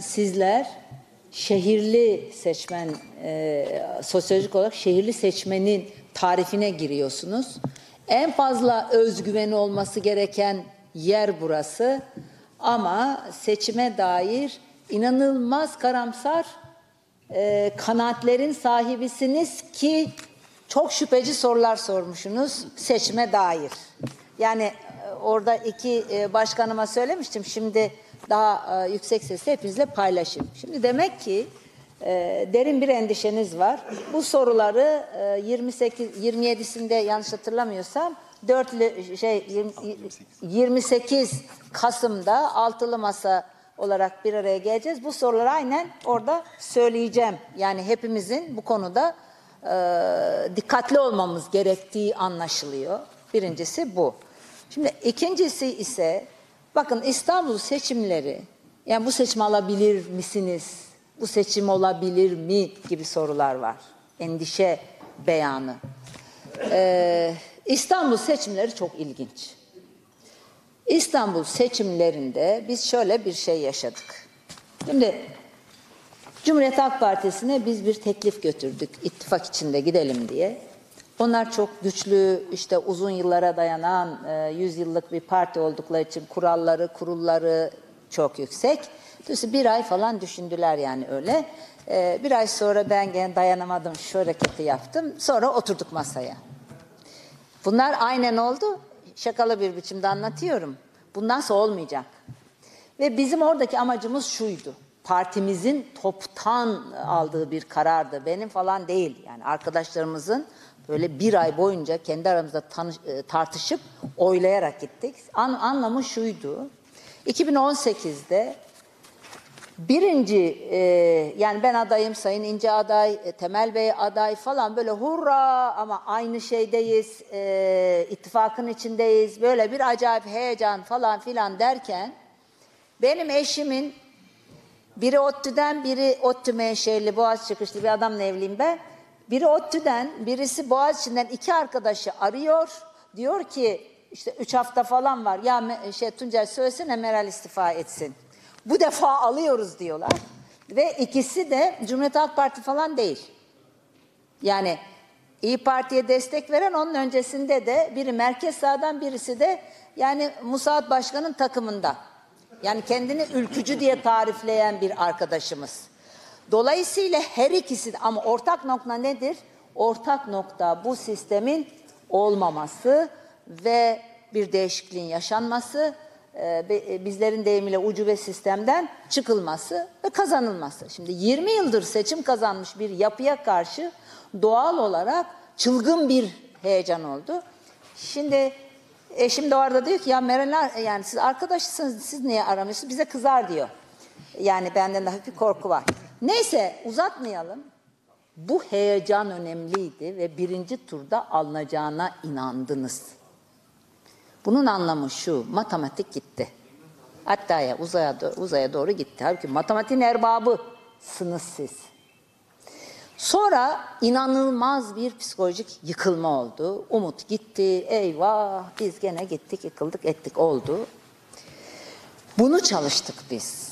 sizler şehirli seçmen, sosyolojik olarak şehirli seçmenin tarifine giriyorsunuz. En fazla özgüveni olması gereken yer burası. Ama seçime dair inanılmaz karamsar kanaatlerin sahibisiniz ki çok şüpheci sorular sormuşsunuz seçime dair. Yani orada iki başkanıma söylemiştim. Şimdi daha yüksek sesle hepinizle paylaşayım. Şimdi demek ki derin bir endişeniz var. Bu soruları 27'sinde yanlış hatırlamıyorsam 28 Kasım'da altılı masa olarak bir araya geleceğiz. Bu soruları aynen orada söyleyeceğim. Yani hepimizin bu konuda dikkatli olmamız gerektiği anlaşılıyor. Birincisi bu. Şimdi ikincisi ise bakın İstanbul seçimleri, yani bu seçimi alabilir misiniz? Bu seçim olabilir mi gibi sorular var. Endişe beyanı. İstanbul seçimleri çok ilginç. İstanbul seçimlerinde biz şöyle bir şey yaşadık. Şimdi Cumhuriyet Halk Partisi'ne biz bir teklif götürdük. İttifak içinde gidelim diye. Onlar çok güçlü, işte uzun yıllara dayanan 100 yıllık bir parti oldukları için kurulları çok yüksek. Dolayısıyla bir ay falan düşündüler yani öyle. Bir ay sonra ben gene dayanamadım, şu hareketi yaptım. Sonra oturduk masaya. Bunlar aynen oldu. Şakalı bir biçimde anlatıyorum. Bundan sonra olmayacak. Ve bizim oradaki amacımız şuydu. Partimizin toptan aldığı bir karardı. Benim falan değil. Yani arkadaşlarımızın böyle bir ay boyunca kendi aramızda tartışıp oylayarak gittik. Anlamı şuydu. 2018'de birinci, yani ben adayım, Sayın İnce aday, Temel Bey aday falan böyle hurra ama aynı şeydeyiz, ittifakın içindeyiz, böyle bir acayip heyecan falan filan derken benim eşimin biri ODTÜ'den, biri ODTÜ menşeli, Boğaziçi çıkışlı bir adamla evliyim ben. Biri ODTÜ'den, birisi Boğaziçi'nden iki arkadaşı arıyor. Diyor ki işte 3 hafta falan var. Ya Tuncay söylesene Meral istifa etsin. Bu defa alıyoruz diyorlar. Ve ikisi de Cumhuriyet Halk Parti falan değil. Yani İYİ Parti'ye destek veren, onun öncesinde de biri merkez sağdan, birisi de yani Musaat Başkan'ın takımında. Yani kendini ülkücü diye tarifleyen bir arkadaşımız. Dolayısıyla her ikisi de, ama ortak nokta nedir? Ortak nokta bu sistemin olmaması ve bir değişikliğin yaşanması, bizlerin deyimiyle ucube sistemden çıkılması ve kazanılması. Şimdi 20 yıldır seçim kazanmış bir yapıya karşı doğal olarak çılgın bir heyecan oldu. Şimdi eşim de orada diyor ki ya Meral, yani siz arkadaşsınız, siz niye aramıyorsunuz? Bize kızar diyor. Yani benden de hafif bir korku var. Neyse uzatmayalım. Bu heyecan önemliydi ve birinci turda alınacağına inandınız. Bunun anlamı şu: matematik gitti. Hatta uzaya doğru gitti. Halbuki matematiğin erbabısınız siz. Sonra inanılmaz bir psikolojik yıkılma oldu. Umut gitti. Eyvah, biz gene gittik, yıkıldık, ettik oldu. Bunu çalıştık biz.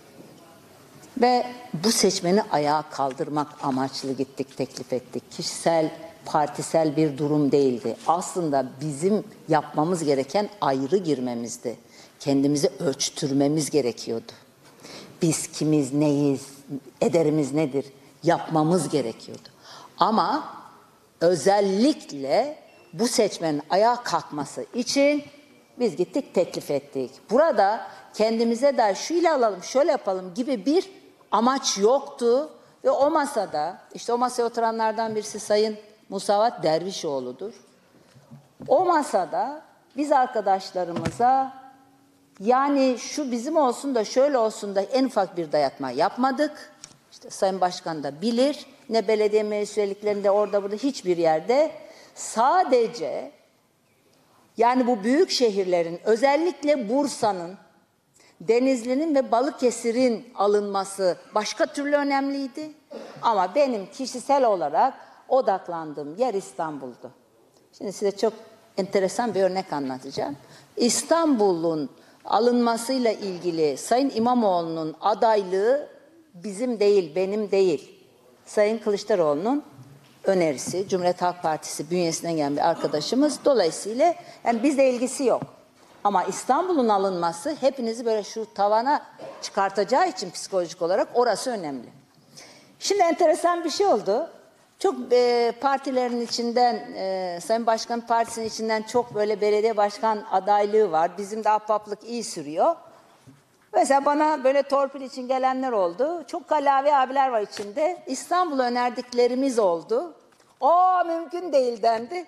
Ve bu seçmeni ayağa kaldırmak amaçlı gittik, teklif ettik. Kişisel, partisel bir durum değildi. Aslında bizim yapmamız gereken ayrı girmemizdi. Kendimizi ölçtürmemiz gerekiyordu. Biz kimiz, neyiz, ederimiz nedir yapmamız gerekiyordu. Ama özellikle bu seçmenin ayağa kalkması için biz gittik, teklif ettik. Burada kendimize de şöyle alalım, şöyle yapalım gibi bir amaç yoktu. Ve o masada, işte o masaya oturanlardan birisi Sayın Musavat Dervişoğlu'dur. O masada biz arkadaşlarımıza yani şu bizim olsun da şöyle olsun da en ufak bir dayatma yapmadık. İşte Sayın Başkan da bilir, ne belediye meclis üyeliklerinde orada burada hiçbir yerde, sadece yani bu büyük şehirlerin, özellikle Bursa'nın, Denizli'nin ve Balıkesir'in alınması başka türlü önemliydi. Ama benim kişisel olarak odaklandığım yer İstanbul'du. Şimdi size çok enteresan bir örnek anlatacağım. İstanbul'un alınmasıyla ilgili Sayın İmamoğlu'nun adaylığı bizim değil, benim değil. Sayın Kılıçdaroğlu'nun önerisi, Cumhuriyet Halk Partisi bünyesinden gelen bir arkadaşımız. Dolayısıyla yani bizle ilgisi yok. Ama İstanbul'un alınması hepinizi böyle şu tavana çıkartacağı için psikolojik olarak orası önemli. Şimdi enteresan bir şey oldu. Çok partilerin içinden, Sayın Başkan Partisi'nin içinden çok böyle belediye başkan adaylığı var. Bizim de ahbaplık iyi sürüyor. Mesela bana böyle torpil için gelenler oldu. Çok kalavi abiler var içinde. İstanbul'a önerdiklerimiz oldu. O mümkün değil dendi.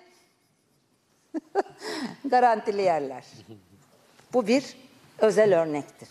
Garantili yerler. Bu bir özel örnektir.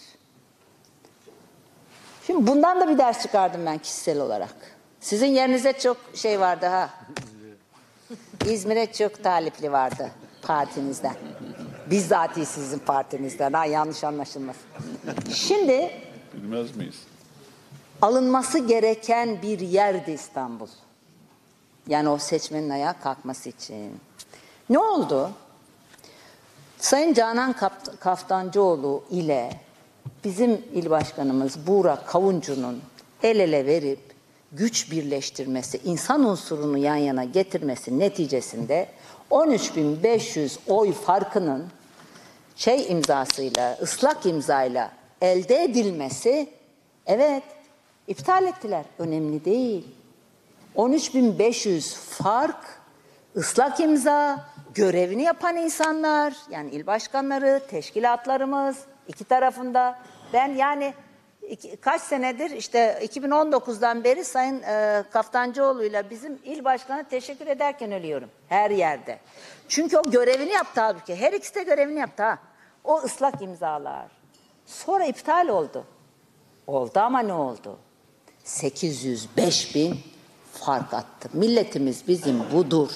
Şimdi bundan da bir ders çıkardım ben kişisel olarak. Sizin yerinize çok şey vardı ha. İzmir'e çok talipli vardı partinizden. Bizzati sizin partinizden. Ha, yanlış anlaşılmasın. Şimdi bilmez miyiz? Alınması gereken bir yerdi İstanbul. Yani o seçmenin ayağa kalkması için. Ne oldu? Sayın Canan Kaftancıoğlu ile bizim il başkanımız Buğra Kavuncu'nun el ele verip güç birleştirmesi, insan unsurunu yan yana getirmesi neticesinde 13.500 oy farkının imzasıyla, ıslak imzayla elde edilmesi, evet, iptal ettiler. Önemli değil. 13.500 fark, ıslak imza, görevini yapan insanlar, yani il başkanları, teşkilatlarımız, iki tarafında. Ben yani kaç senedir işte 2019'dan beri Sayın Kaftancıoğlu'yla bizim il başkanı teşekkür ederken ölüyorum her yerde. Çünkü o görevini yaptı halbuki. Her ikisi de görevini yaptı ha. O ıslak imzalar. Sonra iptal oldu. Oldu ama ne oldu? 805.000 fark attı. Milletimiz bizim budur.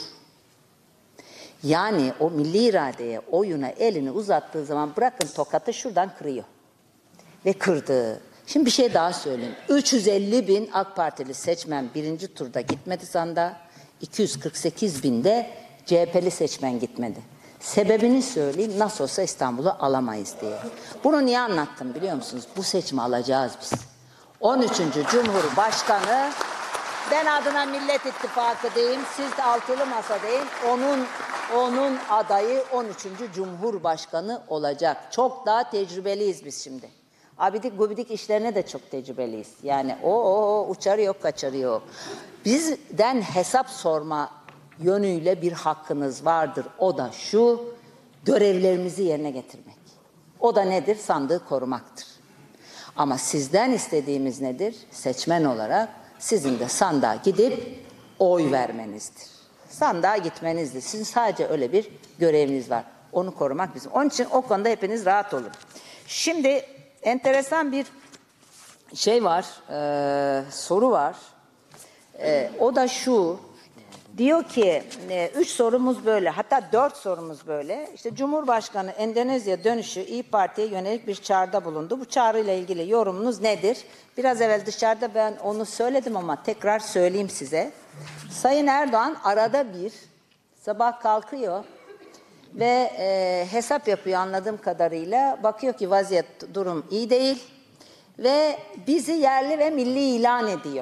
Yani o milli iradeye, oyuna elini uzattığı zaman bırakın tokatı şuradan kırıyor. Ve kırdı. Şimdi bir şey daha söyleyeyim. 350.000 AK Partili seçmen birinci turda gitmedi sandığa. 248.000 de CHP'li seçmen gitmedi. Sebebini söyleyeyim, nasıl olsa İstanbul'u alamayız diye. Bunu niye anlattım biliyor musunuz? Bu seçimi alacağız biz. 13. Cumhurbaşkanı, ben adına Millet İttifakı diyeyim, siz de altılı masa deyin, onun adayı 13. Cumhurbaşkanı olacak. Çok daha tecrübeliyiz biz şimdi. Abidik gubidik işlerine de çok tecrübeliyiz. Yani o uçarı yok, kaçarı yok. Bizden hesap sorma yönüyle bir hakkınız vardır. O da şu, görevlerimizi yerine getirmek. O da nedir? Sandığı korumaktır. Ama sizden istediğimiz nedir? Seçmen olarak sizin de sandığa gidip oy vermenizdir. Sandığa gitmenizdir. Sizin sadece öyle bir göreviniz var. Onu korumak bizim. Onun için o konuda hepiniz rahat olun. Şimdi enteresan bir şey var, soru var. O da şu, diyor ki 3 sorumuz böyle, hatta 4 sorumuz böyle. İşte Cumhurbaşkanı Endonezya dönüşü İYİ Parti'ye yönelik bir çağrıda bulundu. Bu çağrıyla ilgili yorumunuz nedir? Biraz evvel dışarıda ben onu söyledim ama tekrar söyleyeyim size. Sayın Erdoğan arada bir sabah kalkıyor ve hesap yapıyor anladığım kadarıyla. Bakıyor ki vaziyet, durum iyi değil ve bizi yerli ve milli ilan ediyor.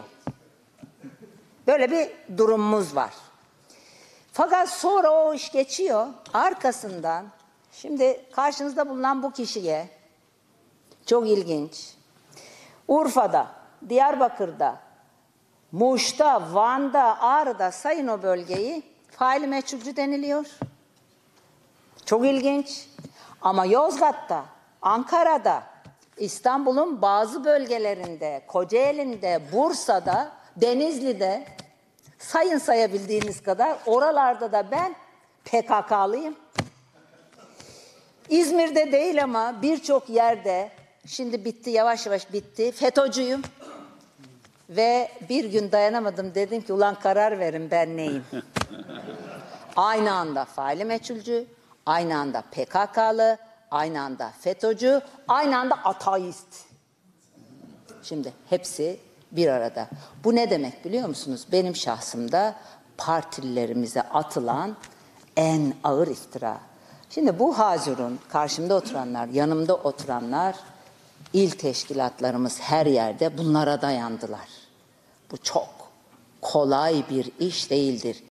Böyle bir durumumuz var. Fakat sonra o iş geçiyor. Arkasından şimdi karşınızda bulunan bu kişiye çok ilginç. Urfa'da, Diyarbakır'da, Muş'ta, Van'da, Ağrı'da sayın o bölgeyi faili meçhulcü deniliyor. Çok ilginç. Ama Yozgat'ta, Ankara'da, İstanbul'un bazı bölgelerinde, Kocaeli'nde, Bursa'da, Denizli'de sayın sayabildiğiniz kadar oralarda da ben PKK'lıyım. İzmir'de değil ama birçok yerde şimdi bitti, yavaş yavaş bitti. FETÖ'cüyüm. Ve bir gün dayanamadım, dedim ki ulan karar verin ben neyim? Aynı anda faili meçhulcü, aynı anda PKK'lı, aynı anda FETÖ'cü, aynı anda ateist. Şimdi hepsi bir arada. Bu ne demek biliyor musunuz? Benim şahsımda partililerimize atılan en ağır iftira. Şimdi bu Hazur'un karşımda oturanlar, yanımda oturanlar, il teşkilatlarımız her yerde bunlara dayandılar. Bu çok kolay bir iş değildir.